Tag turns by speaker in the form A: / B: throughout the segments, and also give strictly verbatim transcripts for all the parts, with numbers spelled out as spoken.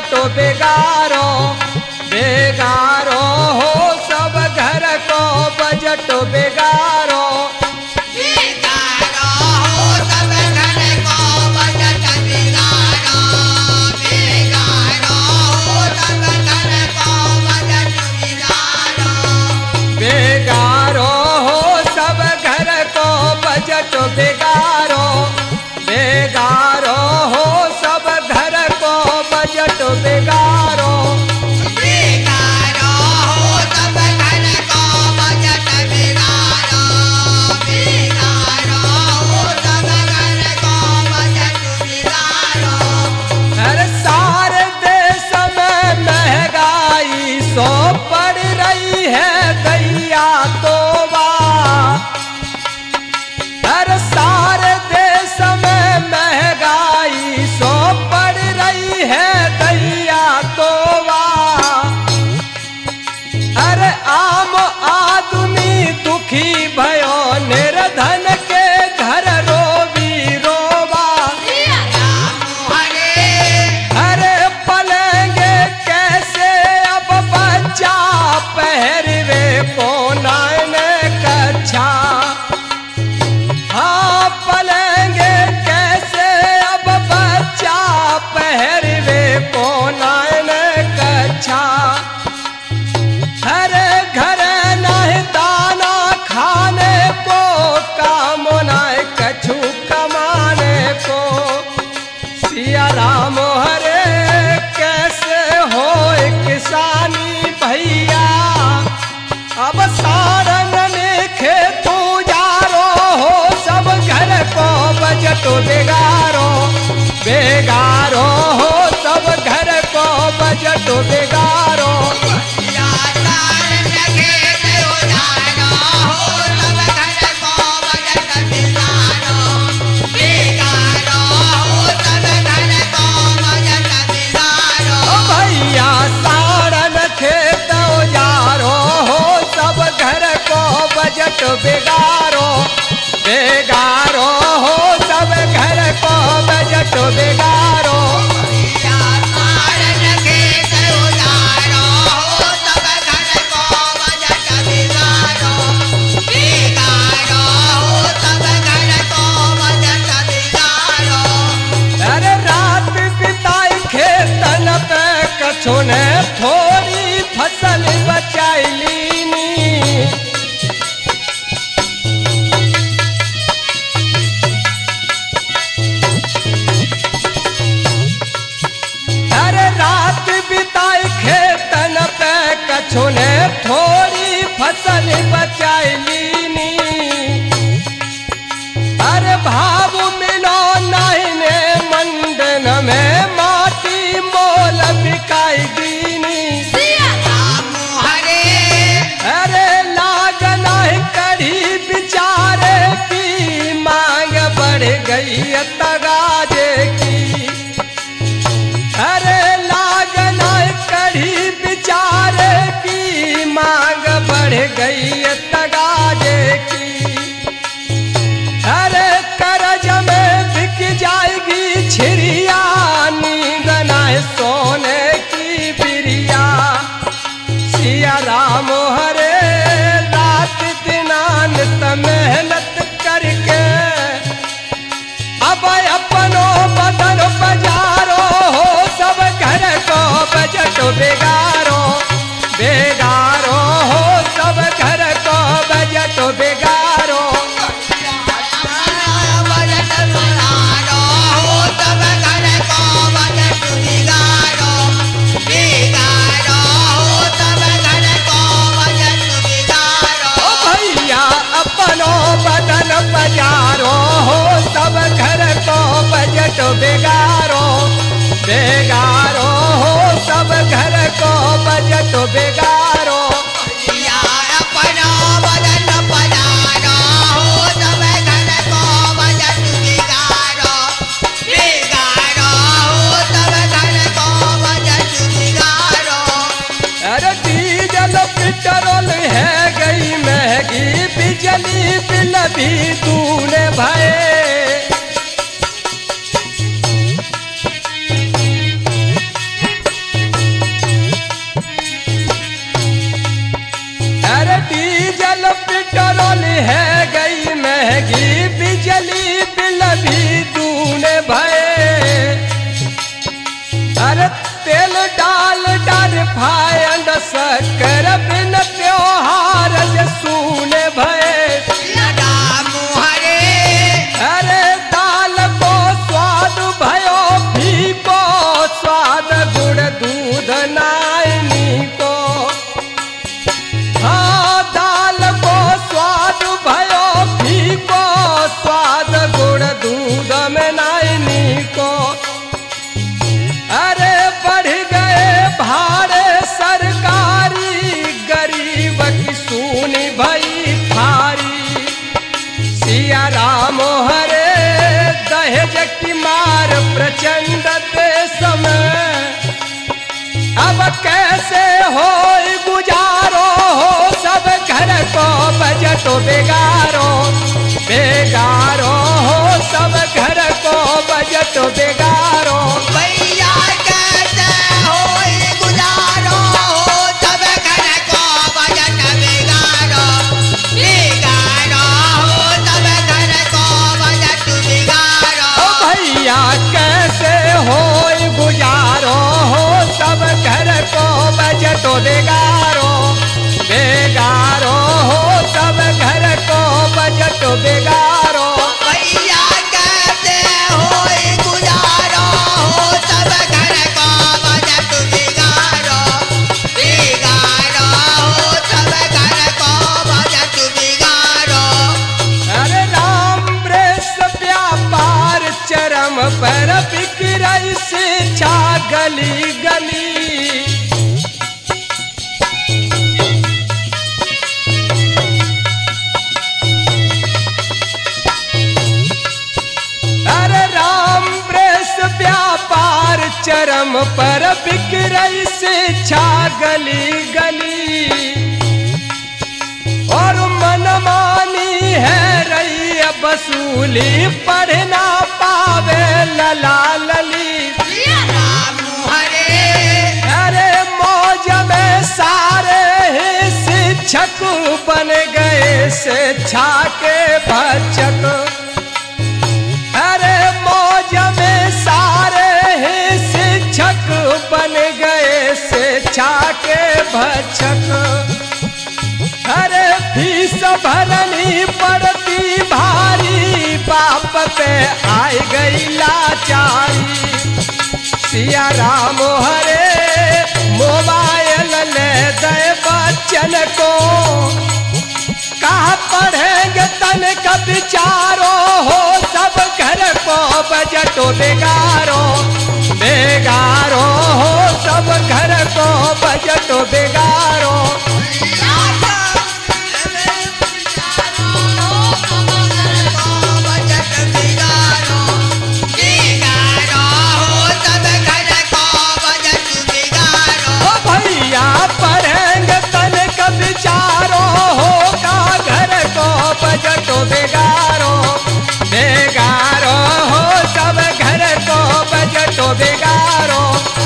A: budget बिगाड़ो बिगाड़ो हो सब घर को बजट बिगाड़ो
B: बिगाड़ो हो सब घर को बजट बिगाड़ो बिगाड़ो हो सब घर को बजट बिगाड़ो
A: बिगाड़ो हो सब घर को बजट बिगाड़ो बिगाड़ो हो सब घर को बजट बिगाड़ो
B: बिगाड़ो हो सब घर को बजट बिगाड़ो बिगाड़ो हो सब घर को बजट बिगाड़ो
A: हर सारे देश में महंगाई सो पड़ रही है दैया तो हर सारे देश में महंगाई सो पड़ रही है दैया तो अरे आम आदमी दुखी भयो निर्धन के घर रोवी रोवा अरे पलेंगे कैसे अब बच्चा पहरवे पोनान कच्छा हाँ पलेंगे कैसे अब बच्चा पहरवे पोनान कच्छा हर घर नहीं दाना खाने को काम नहीं कछु कमाने को सिया राम हरे कैसे हो किसानी भैया अब सारन में खेतू जारो हो सब घर को बजट बिगाड़ो बिगाड़ो हो सब घर को बजट बिगाड़ो भैया सारन खेत उजारो हो सब घर को बजट बिगाड़ो बिगाड़ो हो सब घर को बजट बिगाड़ो अरे रात बिताई खेतन पे कछु ने थोड़ी फसल बचाईली नी अरे रात बिताई खेतन पे कछु ने थोड़ी फसल बचाईली नी अरे भाव मिलो नहीं ने मंडन में माटी मोल बिकाई दीनी अरे लाग नहीं कढ़ी बिचारे की मांग बढ़ गई तगाजे की अरे लाग नहीं कढ़ी बिचारे की मांग बढ़ गई तगाजे की अरे करज में बिक जाएगी छिरिया नींद न सोने की बिरिया सिया राम हरे रात दिनानत मेहनत करके अब अपनो बदन बजारो हो सब घर को बजट बिगाड़ो बिगाड़ो हो सब घर को बजट बिगाड़ो बदन बजारो हो सब घर को बजट बिगाड़ो बिगाड़ो हो सब घर को बजट बिगाड़ो
B: अपना बदन बजारो हो सब घर को बजट बिगाड़ो बिगाड़ो हो सब घर को बजट बिगाड़ो
A: अरे डीजल पेट्रोल है गई महंगी बिजली बिल भी तूने भये फायंड शक्कर बिन त्योहार जे सुने भय
B: राम हरे
A: अरे दाल को स्वाद भयो फीको स्वाद गुड़ दूध नाइनी को हाँ दाल को स्वाद भयो फीको स्वाद गुड़ दूध में नाइनी को अरे बढ़ गए भाड़े सरकारी गरीब की सुनी भई थारी सिया राम हरे दहेज की मार प्रचंड देश में अब कैसे हो गुजारो हो सब घर को बजट बेगारो बेगारो हो सब घर को बजट बेगारो
B: भैया कैसे होई गुजारो हो सब घर को बजट बिगाड़ो बिगाड़ो हो सब घर को बजट बिगाड़ो
A: ओ भैया कैसे हो गुजारो हो सब घर को बजट बेगारो बेगारो हो सब घर को बजट बेगारो
B: भैया कैसे होई गुजारो हो सब घर को बजट बिगाड़ो बिगाड़ो हो सब घर को बजट बिगाड़ो
A: अरे राम प्रेस व्यापार चरम पर बिक्री से छा गली गली अरे राम प्रेस व्यापार चरम पर बिक्री से छा गली गली और मनमानी है रही वसूली पढ़ ना पावे लला लली
B: राम हरे
A: अरे मौज में सारे ही शिक्षक बन गए शिक्षा के भक्षक अरे मौज में सारे ही शिक्षक बन गए शिक्षा के भक्षक अरे फीस भरनी पड़ती भारी बाप पे आई गई लाचारी सिया राम हरे मोबाइल ले दे बच्चन को कहा पढ़ेंगे तन का विचारो हो सब घर को बजट बेगारो बेगारो हो सब घर को बजट बेगारो ओ भैया पढ़ेंगे तन का विचारो होगा घर को बजट बेगारो बेगारो हो सब घर को बजट बेगारो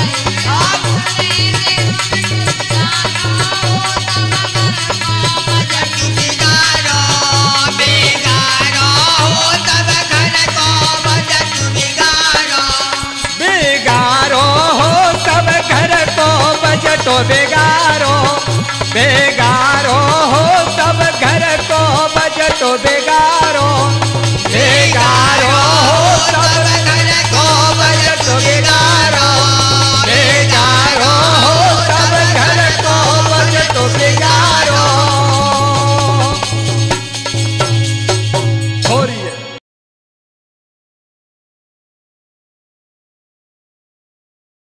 A: बेगारो हो सब घर को बजट बेगारो बेगारो हो सब घर को बजट बेगारो